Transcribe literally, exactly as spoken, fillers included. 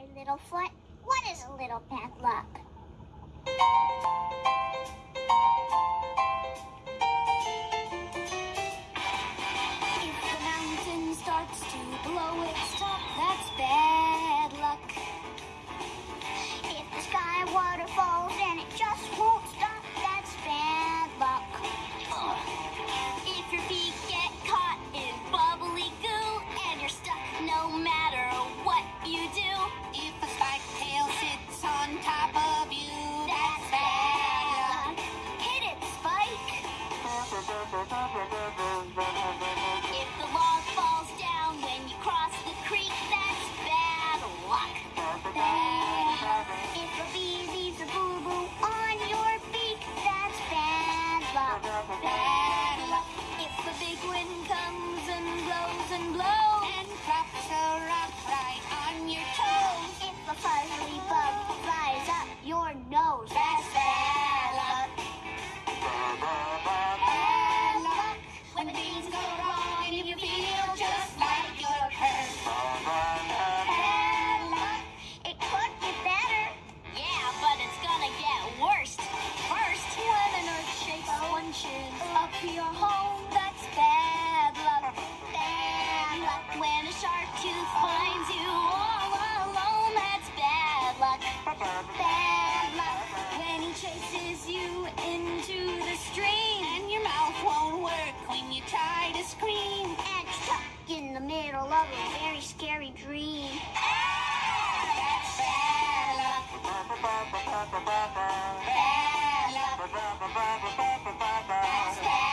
sorry, Littlefoot. What is a little bad luck? If the mountain starts to blow its top, that's bad luck. If the sky waterfalls and it just won't stop, that's bad luck. If your feet get caught in bubbly goo and you're stuck no matter what you do, If a spike tail sits on top of you, that's bad luck. Hit it, Spike. If the log falls down when you cross the creek, that's bad luck. Bad luck. If a bee leaves a boo-boo on your beak, that's bad luck. Bad luck. If a big wind comes and blows and blows and drops a rock right on your toes. If a fuzzy bug flies up your nose, that's bad luck. Bad luck. When things go wrong and you feel just like you're hurt. Bad luck. It could get better. Yeah, but it's gonna get worse. First, When an earth shakes one shin up your home, that's bad luck. Bad luck. when a shark tooth finds you all alone, that's bad luck. Bad luck. When he chases you into the stream And your mouth won't work when you try to scream. and stuck in the middle of a very scary dream. That's bad luck. Bad luck. That's bad